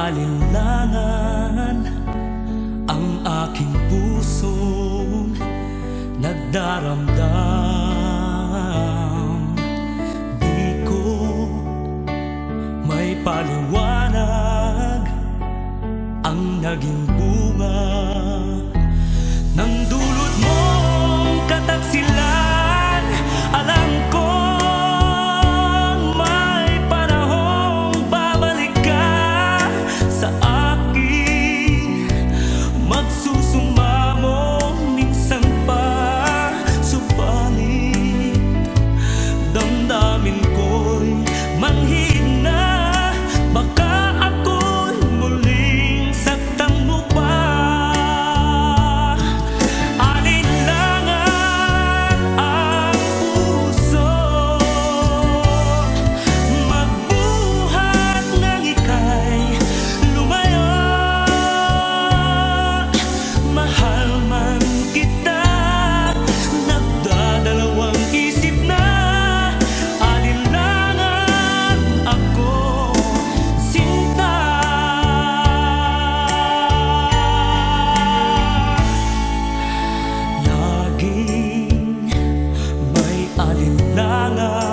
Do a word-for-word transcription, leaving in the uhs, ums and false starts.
alinlangan ang aking pusong nagdaramdam. Di ko may paliwanag ang naging bunga ng dulot mong kataksilan. Alam ko may panahong babalik ka sa akin, magsusumamo minsan pa. Subalit damdamin ko'y manghina, baka ako'y muling saktang mo pa. Alinlangan ang puso, magbuhat ng ika'y lumayo. Mahal man kita, nagdadalawang isip na. Alinlangan ako, sinta. Laging may alinlangan